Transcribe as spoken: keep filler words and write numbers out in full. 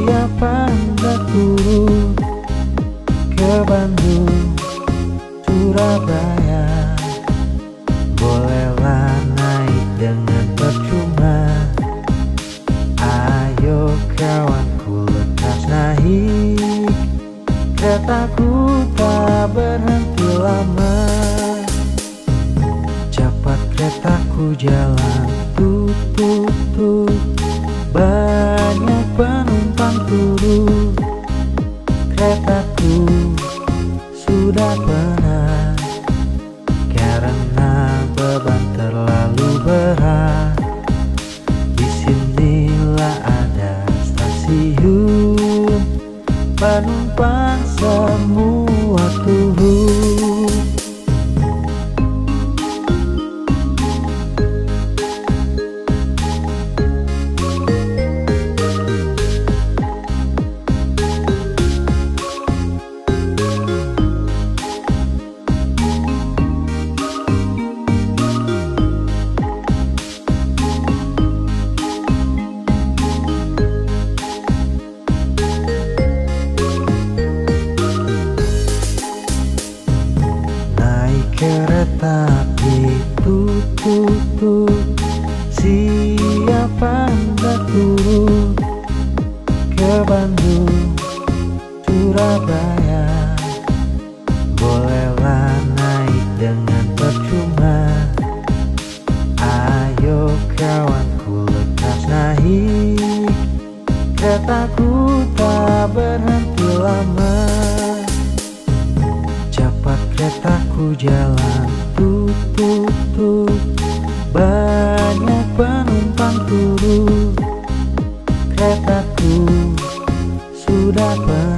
siapa hendak turun ke Bandung, Surabaya. Bolehlah naik dengan percuma. Ayo kawanku lekas naik, keretaku tak berhenti lama. Cepat keretaku jalan, tut tut tut. Banyak penumpang turun, keretaku sudah penat karena beban terlalu berat. Disinilah ada stasiun, penumpang semua turun. Kereta api tut tut tut, siapa hendak turun ke Bandung, Surabaya. Bolehlah naik dengan percuma. Ayo kawanku lekas naik, keretaku tak berhenti lama. Cepat keretaku jalan, tut tut tut. Banyak penumpang turun, keretaku sudah penuh.